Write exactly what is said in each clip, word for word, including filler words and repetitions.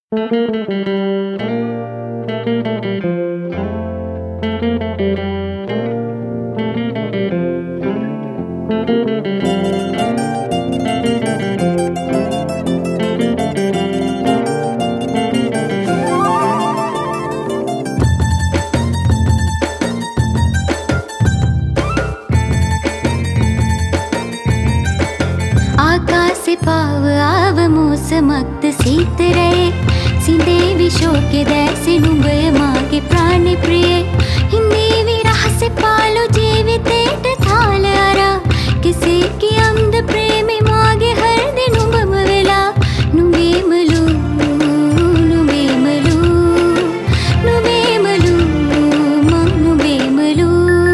මක්ද සීතරේ සිඳේ විශෝකේ දැසි නුඹය මාගේ ප්‍රාණ ප්‍රියේ හිඳේ විරහසේ පාළු ජීවිතේට තාල අරා කෙසේ කියම්ද ප්‍රේමේ මාගේ හෘදේ නුඹම වෙලා නුඹේමලු නුඹේමලු නුඹේමලු මං නුඹේමලු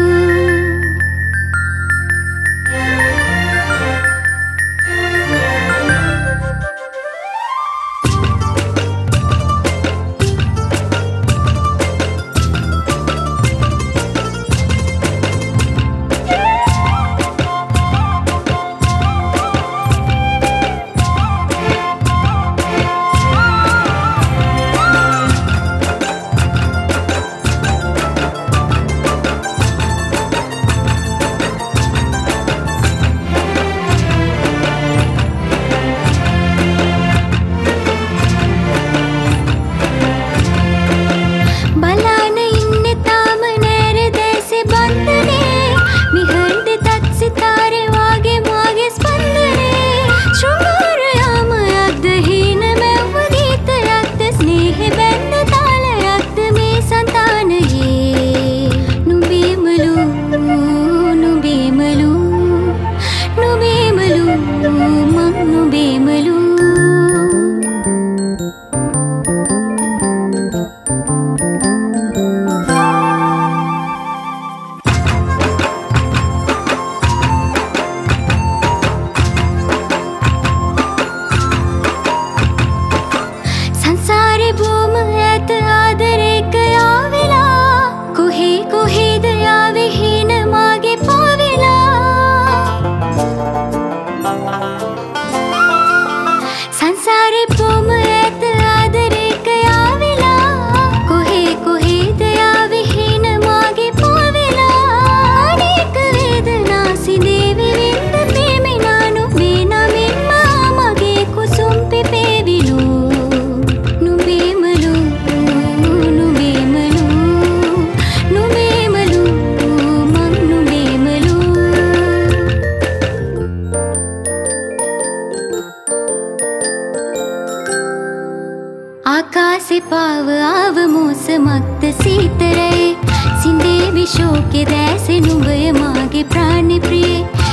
ආකාසේ පාව ආව මෝස මක්ද සීතරේ සිඳේ විශෝකේ දැසි නුඹය මාගේ ප්‍රාණ ප්‍රියේ